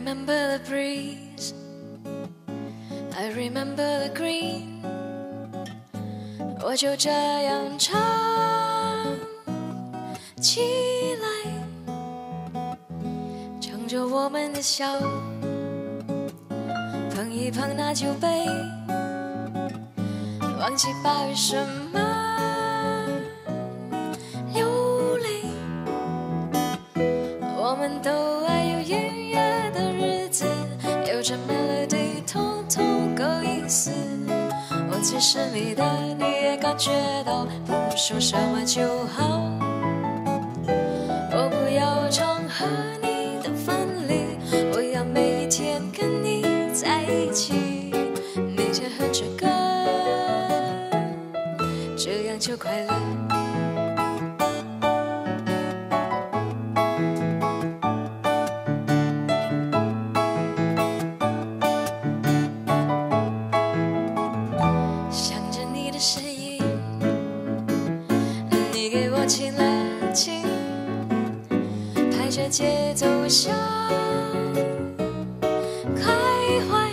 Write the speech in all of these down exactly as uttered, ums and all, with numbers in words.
remember the breeze, I remember the green， 我就这样唱起来，唱着我们的笑，碰一碰那酒杯，忘记八月什么流泪，我们都爱有音乐的日子，有着 melody 通通够意思，我最神秘的你也感觉到，不说什么就好，我不要唱和你的分离，我要每一天跟你在一起，每天哼着歌，这样就快乐。想着你的身影，你给我亲了亲，拍着节奏想开怀，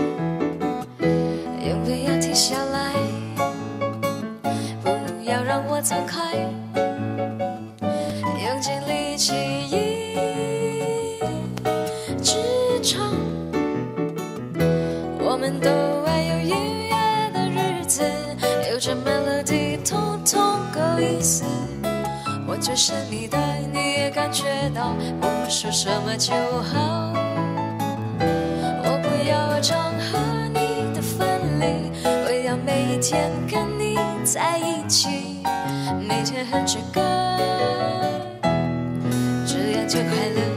永不要停下来，不要让我走开，用尽力气一直唱，我们都爱有音乐的日子，有着 melody 通通够意思，我最神秘的你也感觉到，不说什么就好，我不要唱和你的分离，我要每一天跟你在一起，每天哼着歌，这样就快乐。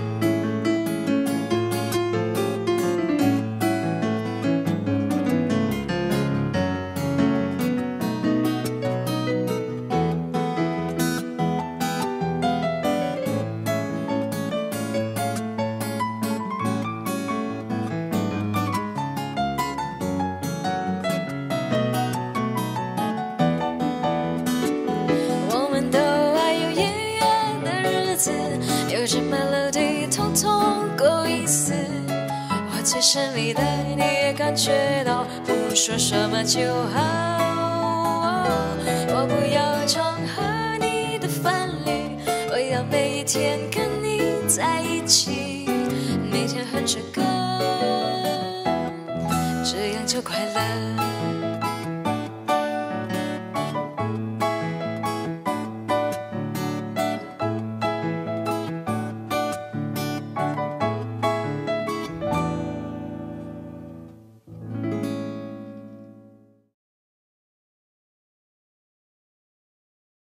有着 melody 通通够意思，我最神秘的你也感觉到，不说什么就好，我不要唱和你的分离，我要每一天跟你在一起，每天哼着歌，这样就快乐。